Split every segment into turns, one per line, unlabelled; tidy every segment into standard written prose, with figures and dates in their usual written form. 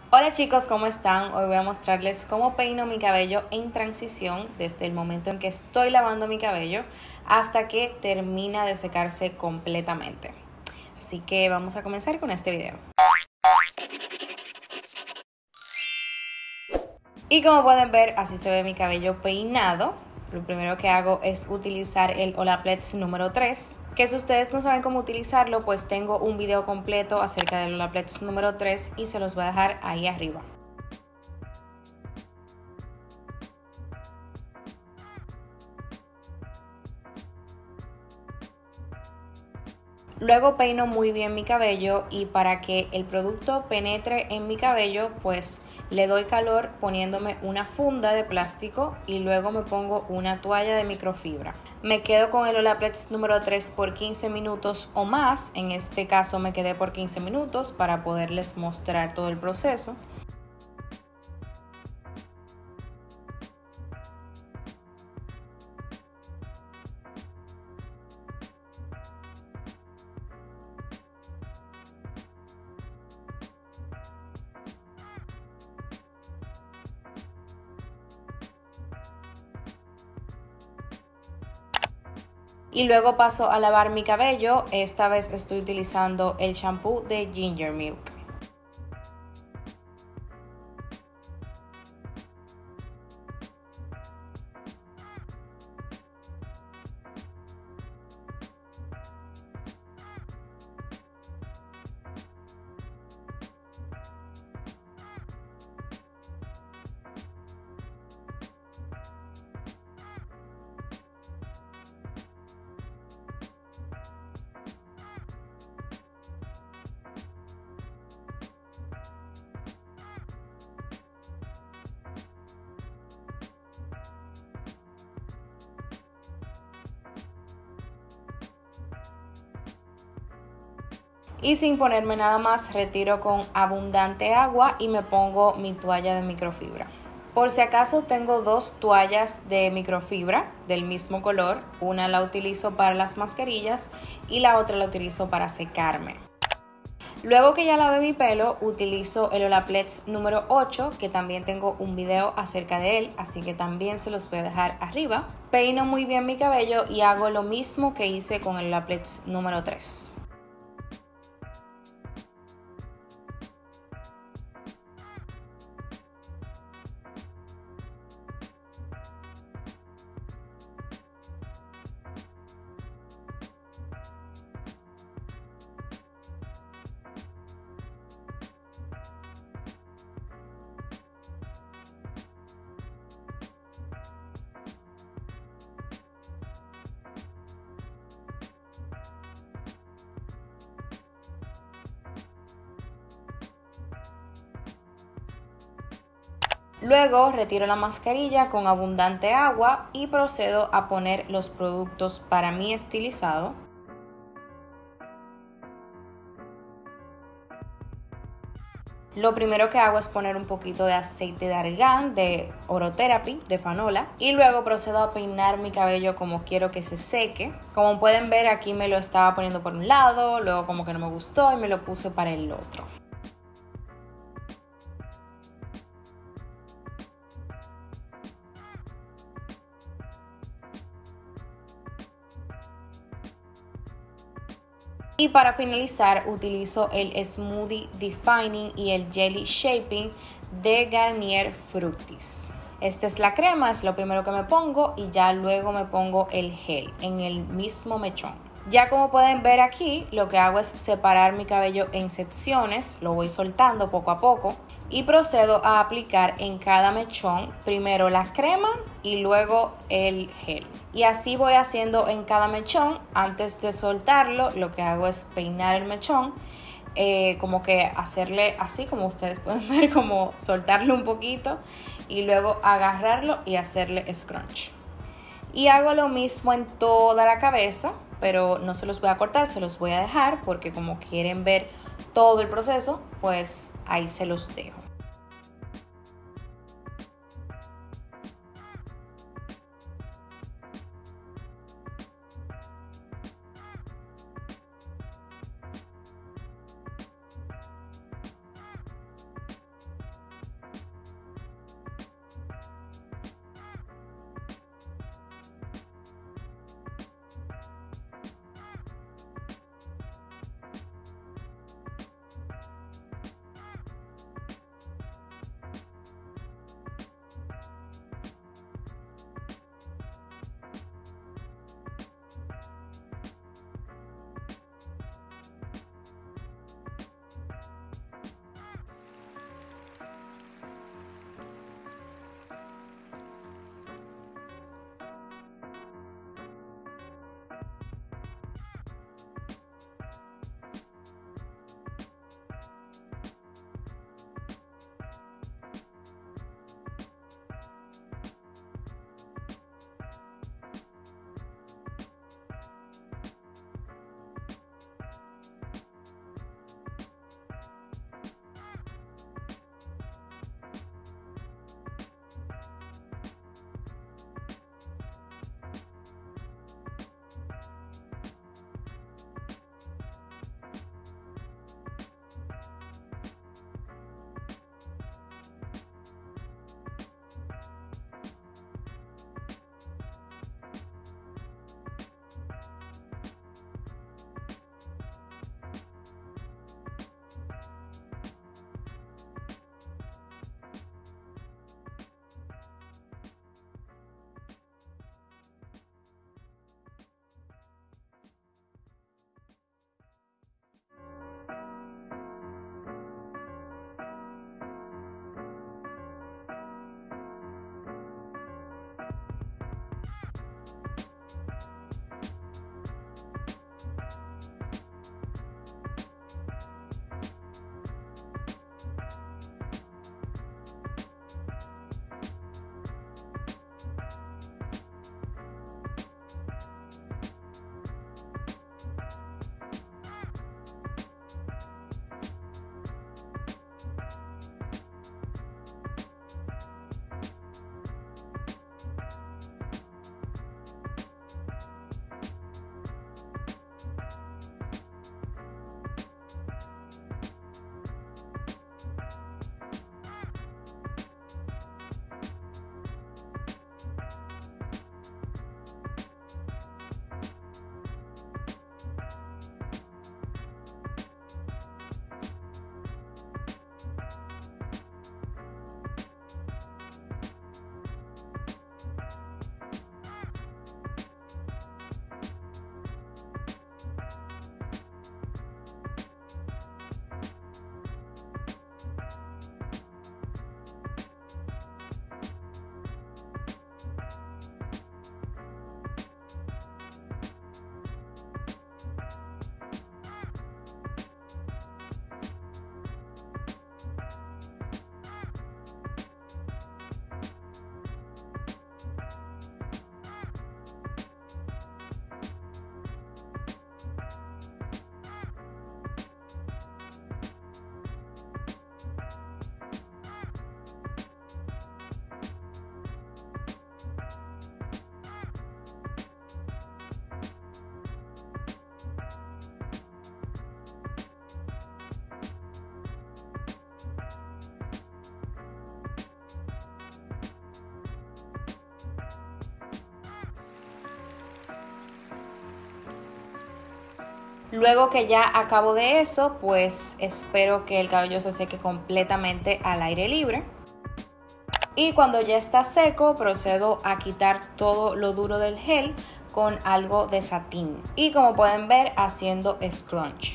Hola chicos, ¿cómo están? Hoy voy a mostrarles cómo peino mi cabello en transición desde el momento en que estoy lavando mi cabello hasta que termina de secarse completamente. Así que vamos a comenzar con este video. Y como pueden ver, así se ve mi cabello peinado. Lo primero que hago es utilizar el Olaplex número 3, que si ustedes no saben cómo utilizarlo, pues tengo un video completo acerca del Olaplex número 3 y se los voy a dejar ahí arriba. Luego peino muy bien mi cabello y para que el producto penetre en mi cabello, pues le doy calor poniéndome una funda de plástico y luego me pongo una toalla de microfibra. Me quedo con el Olaplex número 3 por 15 minutos o más. En este caso me quedé por 15 minutos para poderles mostrar todo el proceso. Y luego paso a lavar mi cabello. Esta vez estoy utilizando el shampoo de Ginger Milk. Y sin ponerme nada más, retiro con abundante agua y me pongo mi toalla de microfibra. Por si acaso tengo dos toallas de microfibra del mismo color. Una la utilizo para las mascarillas y la otra la utilizo para secarme. Luego que ya lavé mi pelo, utilizo el Olaplex número 8, que también tengo un video acerca de él, así que también se los voy a dejar arriba. Peino muy bien mi cabello y hago lo mismo que hice con el Olaplex número 3. Luego retiro la mascarilla con abundante agua y procedo a poner los productos para mi estilizado. Lo primero que hago es poner un poquito de aceite de argán de Orotherapy de Fanola y luego procedo a peinar mi cabello como quiero que se seque. Como pueden ver, aquí me lo estaba poniendo por un lado, luego como que no me gustó y me lo puse para el otro. Y para finalizar utilizo el Smoothie Defining y el Jelly Shaping de Garnier Fructis. Esta es la crema, es lo primero que me pongo y ya luego me pongo el gel en el mismo mechón. Ya como pueden ver aquí, lo que hago es separar mi cabello en secciones, lo voy soltando poco a poco y procedo a aplicar en cada mechón primero la crema y luego el gel. Y así voy haciendo en cada mechón. Antes de soltarlo, lo que hago es peinar el mechón, como que hacerle así, como ustedes pueden ver, como soltarlo un poquito y luego agarrarlo y hacerle scrunch. Y hago lo mismo en toda la cabeza, pero no se los voy a cortar, se los voy a dejar porque como quieren ver todo el proceso, pues ahí se los dejo. Luego que ya acabo de eso, pues espero que el cabello se seque completamente al aire libre. Y cuando ya está seco, procedo a quitar todo lo duro del gel con algo de satín. Y como pueden ver, haciendo scrunch.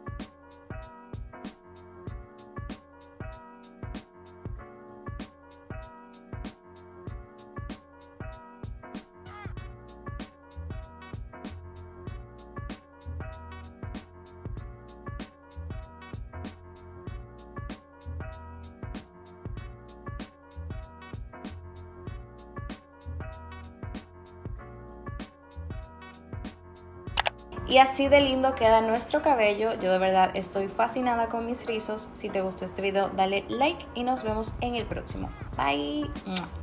Y así de lindo queda nuestro cabello. Yo de verdad estoy fascinada con mis rizos. Si te gustó este video, dale like y nos vemos en el próximo. Bye.